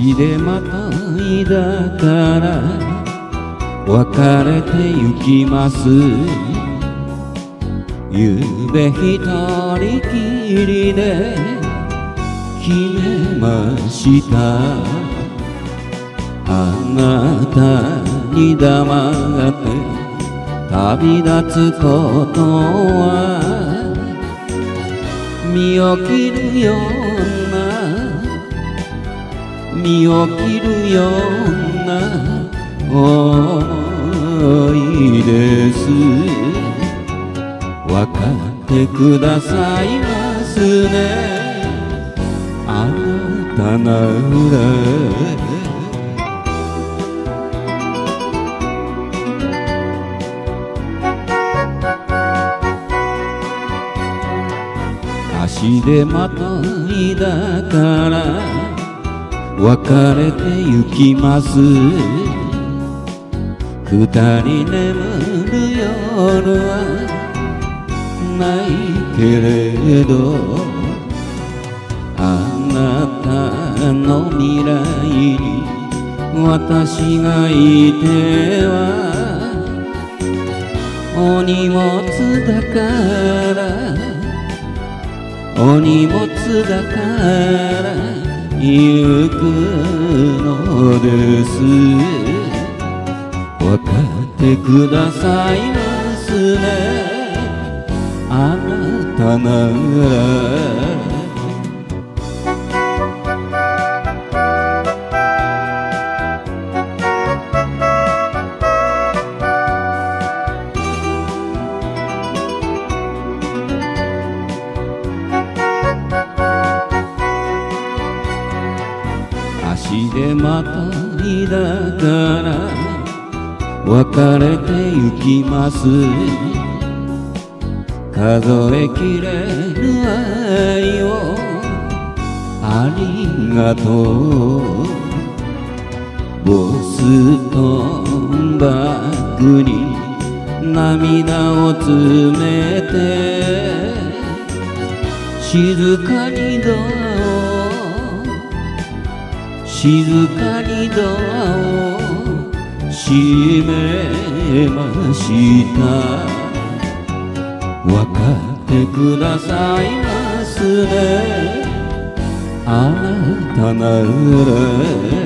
足でまたいだから別れてゆきます。ゆうべ一人きりで決めました。あなたに黙って旅立つことは身を切るような身を切るような思いです。分かってくださいますね、あなたなら。足でまたいだから別れてゆきます。二人眠る夜はないけれど、あなたの未来に私がいてはお荷物だからお荷物だから行くのです。分かってくださいますね、あなたなら。足でまたいだから別れてゆきます。数えきれぬ愛をありがとう。ボストンバッグに涙を詰めて静かにドアを静かにドアを閉めました。分かってくださいますね、あなたなら。